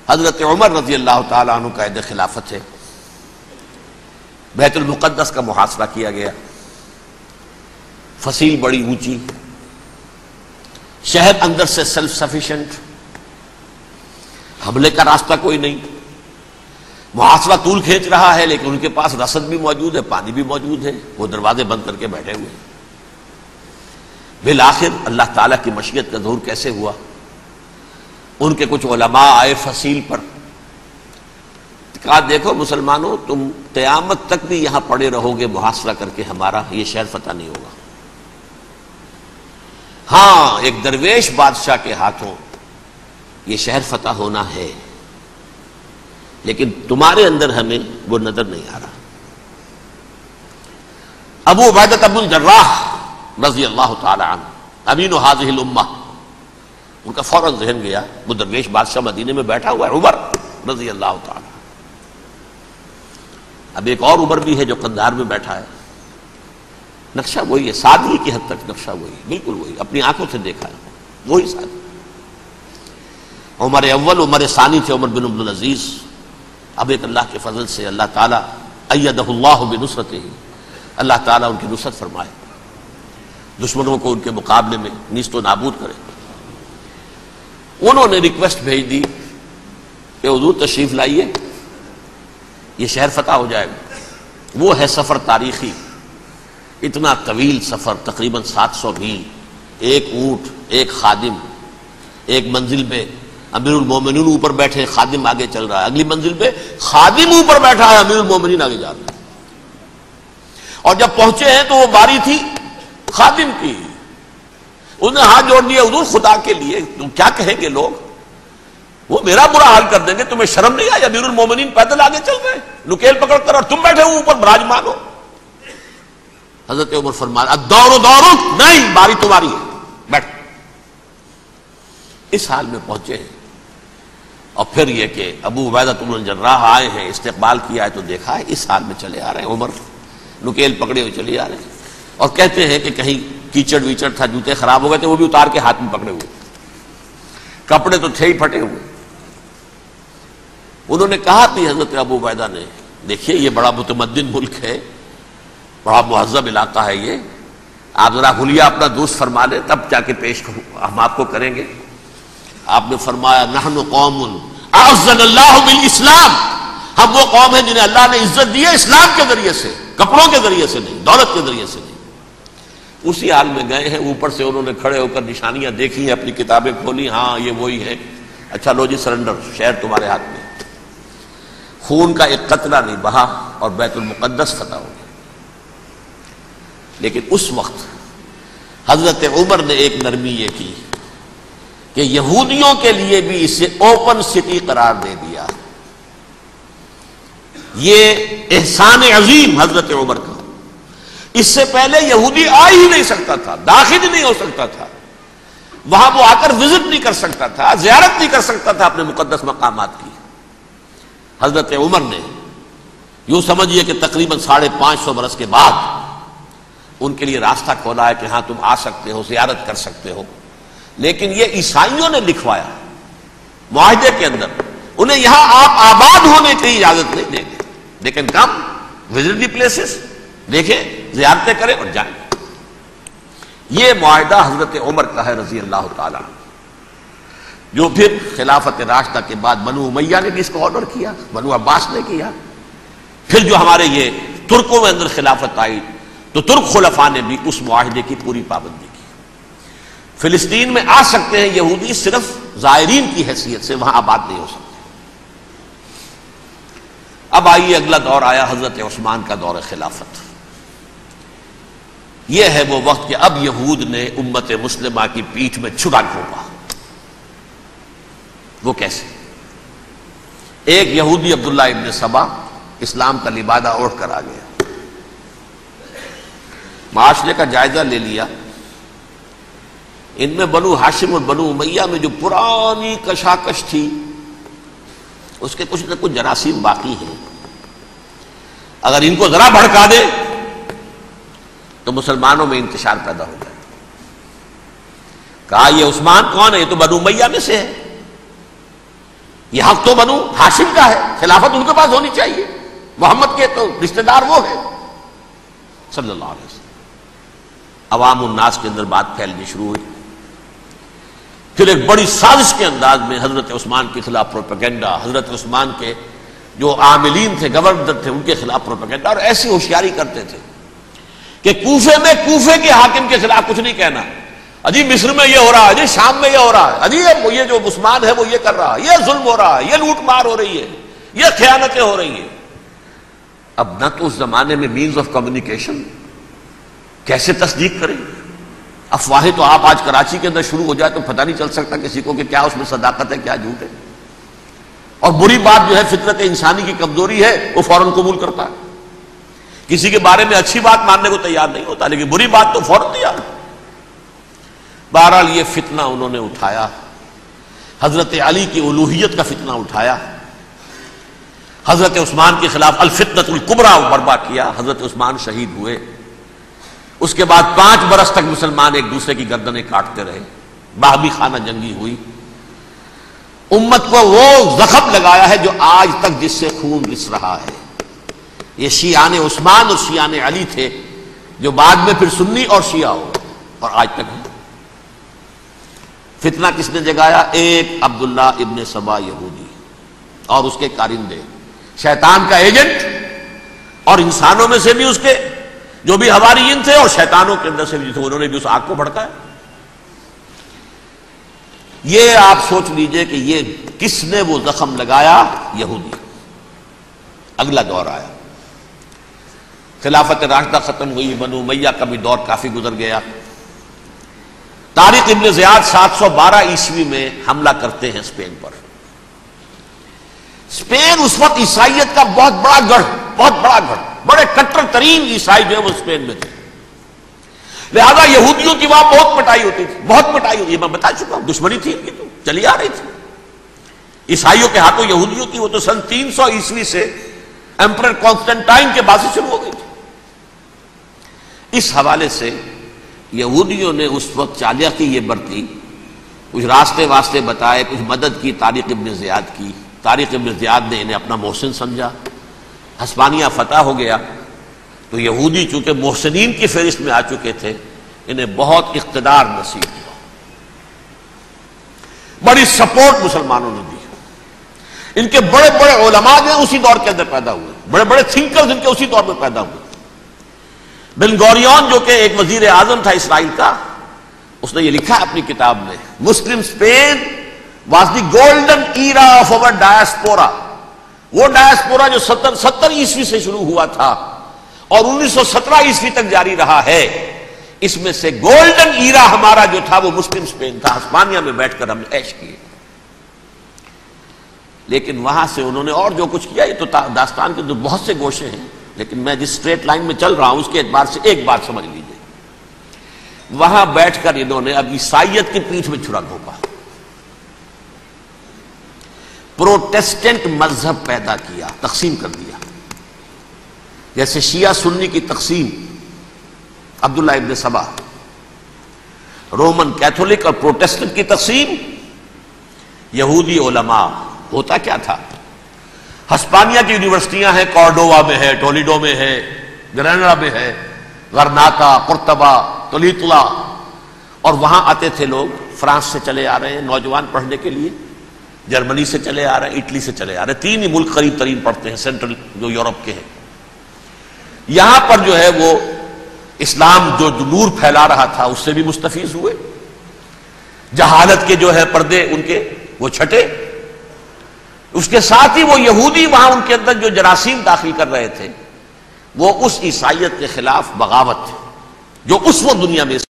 حضرت عمر رضی اللہ تعالیٰ عنہ کا عہد خلافت ہے، بیت المقدس کا محاصرہ کیا گیا، فصیل بڑی اونچی، شہر اندر سے سیلف سفیشینٹ، حملے کا راستہ کوئی نہیں، محاصرہ طول کھینچ رہا ہے لیکن ان کے پاس رسد بھی موجود ہے، پانی بھی موجود ہے، وہ دروازے بند کر کے بیٹھے ہوئے ہیں۔ بالآخر اللہ تعالیٰ کی مشیت کا ظہور کیسے ہوا؟ ان کے کچھ علماء آئے فصیل پر، کہا دیکھو مسلمانوں، تم قیامت تک بھی یہاں پڑے رہو گے محاصرہ کر کے، ہمارا یہ شہر فتح نہیں ہوگا۔ ہاں ایک درویش بادشاہ کے ہاتھوں یہ شہر فتح ہونا ہے، لیکن تمہارے اندر ہمیں وہ نظر نہیں آ رہا۔ ابو عبیدہ بن الجراح رضی اللہ تعالی عنہ، امین هذه الامہ، ان کا فوراً ذہن گیا وہ درویش بادشاہ مدینے میں بیٹھا ہوا ہے، عمر رضی اللہ تعالی۔ اب ایک اور عمر بھی ہے جو قندھار میں بیٹھا ہے، نقشہ وہی ہے، سادگی کی حد تک نقشہ وہی، بالکل وہی، اپنی آنکھوں سے دیکھا ہے وہی سادگی۔ عمر اول عمر ثانی تھے عمر بن عبدالعزیز۔ اب ایک اللہ کے فضل سے اللہ تعالیٰ ایدہ اللہ بنصرتہ، اللہ تعالیٰ ان کی نصرت فرمائے، دشمنوں کو ان کے مقابلے میں نیست و نابود کرے۔ انہوں نے ریکویسٹ بھیج دی کہ حضور تشریف لائیے، یہ شہر فتح ہو جائے گا۔ وہ ہے سفر تاریخی، اتنا طویل سفر، تقریباً 700 میل، ایک اونٹ، ایک خادم، ایک منزل پہ امیر المومنین اوپر بیٹھے، خادم آگے چل رہا ہے، اگلی منزل پہ خادم اوپر بیٹھا ہے، امیر المومنین آگے جا رہا ہے۔ اور جب پہنچے ہیں تو وہ باری تھی خادم کی، انہوں نے ہاتھ جوڑ دیا، حضور خدا کے لیے تم کیا کہیں گے لوگ، وہ میرا برا حال کر دیں گے، تمہیں شرم نہیں آئی؟ امیر المومنین پیدل آگے چل رہے ہیں نکیل پکڑ کر، اور تم بیٹھے ہو اوپر براجمان ہو۔ حضرت عمر فرمایا الدور دورک، نہیں باری تمہاری ہے، بیٹھ۔ اس حال میں پہنچے ہیں، اور پھر یہ کہ ابو عبیدہ بن الجراح آئے ہیں، استقبال کیا ہے تو دیکھا ہے اس حال میں چلے آ رہے ہیں، عمر نکیل پکڑے ہوئے چلے آ رہے ہیں، اور کہتے ہیں کہ کہیں کیچڑ ویچڑ تھا، جوتے خراب ہو گئے تھے، وہ بھی اتار کے ہاتھ میں پکڑے ہوئے، کپڑے تو تھے ہی پھٹے ہوئے۔ انہوں نے کہا کہ حضرت ابو عبیدہ نے، دیکھیے یہ بڑا متمدن ملک ہے، بڑا مہذب علاقہ ہے یہ، آپ ذرا حلیہ اپنا دوست فرما لیں تب جا کے پیش ہم آپ کو کریں گے۔ آپ نے فرمایا نحن قوم اعزنا اللہ بالاسلام، ہم وہ قوم ہیں جنہیں اللہ نے عزت دی ہے اسلام کے ذریعے سے، کپڑوں کے ذریعے سے نہیں، دولت کے ذریعے سے نہیں۔ اسی حال میں گئے ہیں، اوپر سے انہوں نے کھڑے ہو کر نشانیاں دیکھی ہیں، اپنی کتابیں کھولی، ہاں یہ وہی ہے، اچھا لو جی سرنڈر، شہر تمہارے ہاتھ میں۔ خون کا ایک قطرہ نہیں بہا اور بیت المقدس فتح ہو گیا۔ لیکن اس وقت حضرت عمر نے ایک نرمی یہ کی کہ یہودیوں کے لیے بھی اسے اوپن سٹی قرار دے دیا۔ یہ احسان عظیم حضرت عمر کا، اس سے پہلے یہودی آ ہی نہیں سکتا تھا، داخل ہی نہیں ہو سکتا تھا، وہاں وہ آ کر وزٹ نہیں کر سکتا تھا، زیارت نہیں کر سکتا تھا اپنے مقدس مقامات کی۔ حضرت عمر نے یوں سمجھیے کہ تقریباً 550 برس کے بعد ان کے لیے راستہ کھولا ہے کہ ہاں تم آ سکتے ہو، زیارت کر سکتے ہو۔ لیکن یہ عیسائیوں نے لکھوایا معاہدے کے اندر، انہیں یہاں آپ آباد ہونے کی اجازت نہیں دیں گے، لیکن کم وزٹ دی پلیسز، دیکھیں زیارتیں کریں اور جائیں۔ یہ معاہدہ حضرت عمر کا ہے رضی اللہ تعالیٰ، جو پھر خلافت راشدہ کے بعد بنو امیہ نے بھی اس کو آنر کیا، بنو عباس نے کیا، پھر جو ہمارے یہ ترکوں میں اندر خلافت آئی تو ترک خلفاء نے بھی اس معاہدے کی پوری پابندی کی۔ فلسطین میں آ سکتے ہیں یہودی صرف زائرین کی حیثیت سے، وہاں آباد نہیں ہو سکتے۔ اب آئیے اگلا دور آیا حضرت عثمان کا دور خلافت۔ یہ ہے وہ وقت کہ اب یہود نے امت مسلمہ کی پیٹھ میں چھڑا گھونپا۔ وہ کیسے؟ ایک یہودی عبداللہ ابن سبا اسلام کا لبادہ اوڑھ کر آ گیا، معاشرے کا جائزہ لے لیا، ان میں بنو ہاشم اور بنو امیہ میں جو پرانی کشاکش تھی اس کے کچھ نہ کچھ جراثیم باقی ہیں، اگر ان کو ذرا بھڑکا دے تو مسلمانوں میں انتشار پیدا ہو جائے۔ کہا یہ عثمان کون ہے؟ یہ تو بنو امیہ میں سے ہے، یہ حق تو بنو ہاشم کا ہے، خلافت ان کے پاس ہونی چاہیے، محمد کے تو رشتہ دار وہ ہے صلی اللہ علیہ وسلم۔ عوام الناس کے اندر بات پھیلنی شروع ہوئی، پھر ایک بڑی سازش کے انداز میں حضرت عثمان کے خلاف پروپیگنڈا، حضرت عثمان کے جو عاملین تھے، گورنر تھے، ان کے خلاف پروپیگنڈا، اور ایسی ہوشیاری کرتے تھے کہ کوفے میں کوفے کے حاکم کے خلاف کچھ نہیں کہنا، اجی مصر میں یہ ہو رہا ہے، اجی شام میں یہ ہو رہا ہے، اجی یہ جو عثمان ہے وہ یہ کر رہا ہے، یہ ظلم ہو رہا ہے، یہ لوٹ مار ہو رہی ہے، یہ خیانتیں ہو رہی ہیں۔ اب نہ تو اس زمانے میں مینز آف کمیونیکیشن، کیسے تصدیق کریں؟ افواہیں تو آپ آج کراچی کے اندر شروع ہو جائے تو پتہ نہیں چل سکتا کسی کو کہ کیا اس میں صداقت ہے، کیا جھوٹ ہے، اور بری بات جو ہے فطرت انسانی کی کمزوری ہے وہ فوراً قبول کرتا ہے، کسی کے بارے میں اچھی بات ماننے کو تیار نہیں ہوتا لیکن بری بات تو فوراً تیار۔ بہرحال یہ فتنہ انہوں نے اٹھایا، حضرت علی کی الوہیت کا فتنہ اٹھایا، حضرت عثمان کے خلاف الفتنۃ الکبریٰ برپا کیا، حضرت عثمان شہید ہوئے۔ اس کے بعد 5 برس تک مسلمان ایک دوسرے کی گردنیں کاٹتے رہے، باہمی خانہ جنگی ہوئی، امت کو وہ زخم لگایا ہے جو آج تک جس سے خون رس رہا ہے۔ یہ شیعان عثمان اور شیعان علی تھے جو بعد میں پھر سنی اور شیعہ ہو اور آج تک ہے۔ فتنہ کس نے جگایا؟ ایک عبداللہ ابن سبا یہودی اور اس کے کارندے، شیطان کا ایجنٹ، اور انسانوں میں سے بھی اس کے جو بھی حواریین تھے اور شیطانوں کے اندر سے بھی تھے، انہوں نے بھی اس آگ کو بھڑکایا۔ یہ آپ سوچ لیجئے کہ یہ کس نے وہ زخم لگایا؟ یہودی۔ اگلا دور آیا، خلافت راشدہ ختم ہوئی، بنو امیہ کا بھی دور کافی گزر گیا۔ طارق ابن زیاد 712 عیسوی میں حملہ کرتے ہیں اسپین پر۔ اسپین اس وقت عیسائیت کا بہت بڑا گڑھ، بڑے کٹر ترین عیسائی جو ہے وہ اسپین میں تھے، لہذا یہودیوں کی وہاں بہت پٹائی ہوتی تھی، بہت پٹائی ہوتی، یہ میں بتا چکا ہوں، دشمنی تھی ان کی تو چلی آ رہی تھی عیسائیوں کے ہاتھوں یہودیوں کی، وہ تو سن 300 عیسوی سے ایمپرر کانسٹنٹائن کے بعد سے شروع ہو گئی تھی۔ اس حوالے سے یہودیوں نے اس وقت چالاکی یہ برتی، کچھ راستے واسطے بتائے، کچھ مدد کی طارق ابن زیاد کی۔ طارق ابن زیاد نے انہیں اپنا محسن سمجھا، ہسپانیہ فتح ہو گیا تو یہودی چونکہ محسنین کی فہرست میں آ چکے تھے، انہیں بہت اقتدار نصیب ہوا، بڑی سپورٹ مسلمانوں نے دی۔ ان کے بڑے بڑے علماء جو ہیں اسی دور کے اندر پیدا ہوئے، بڑے بڑے تھنکرز ان کے اسی دور میں پیدا ہوئے۔ بن گوریون جو کہ ایک وزیر اعظم تھا اسرائیل کا، اس نے یہ لکھا اپنی کتاب میں، Muslim Spain was the golden era of our diaspora. وہ ڈائسپورا جو 70 عیسوی سے شروع ہوا تھا اور 1917 عیسوی تک جاری رہا ہے، اس میں سے گولڈن ایرا ہمارا جو تھا وہ مسلم اسپین تھا، ہسپانیہ میں بیٹھ کر ہم نے عیش کیے۔ لیکن وہاں سے انہوں نے اور جو کچھ کیا، یہ تو داستان کے بہت سے گوشے ہیں، لیکن میں جس اسٹریٹ لائن میں چل رہا ہوں اس کے اعتبار سے ایک بات سمجھ لیجیے، وہاں بیٹھ کر انہوں نے اب عیسائیت کی پیٹھ میں چھرا گھونپا، پروٹیسٹنٹ مذہب پیدا کیا، تقسیم کر دیا، جیسے شیعہ سنی کی تقسیم، Abdullah ibn Saba, Roman Catholic اور پروٹیسٹنٹ کی تقسیم، یہودی علماء۔ ہوتا کیا تھا، ہسپانیہ کی یونیورسٹیاں ہیں، کارڈووا میں ہے، ٹولیڈو میں ہے، گریناڈا میں ہے، غرناطہ، قرطبہ، تولیتلا، اور وہاں آتے تھے لوگ، فرانس سے چلے آ رہے ہیں نوجوان پڑھنے کے لیے، جرمنی سے چلے آ رہے ہیں، اٹلی سے چلے آ رہے ہیں، 3 ہی ملک قریب ترین پڑھتے ہیں سینٹرل جو یورپ کے ہیں۔ یہاں پر جو ہے وہ اسلام جو نور پھیلا رہا تھا اس سے بھی مستفیض ہوئے، جہالت کے جو ہے پردے ان کے وہ چھٹے، اس کے ساتھ ہی وہ یہودی وہاں ان کے اندر جو جراثیم داخل کر رہے تھے وہ اس عیسائیت کے خلاف بغاوت جو اس وقت دنیا میں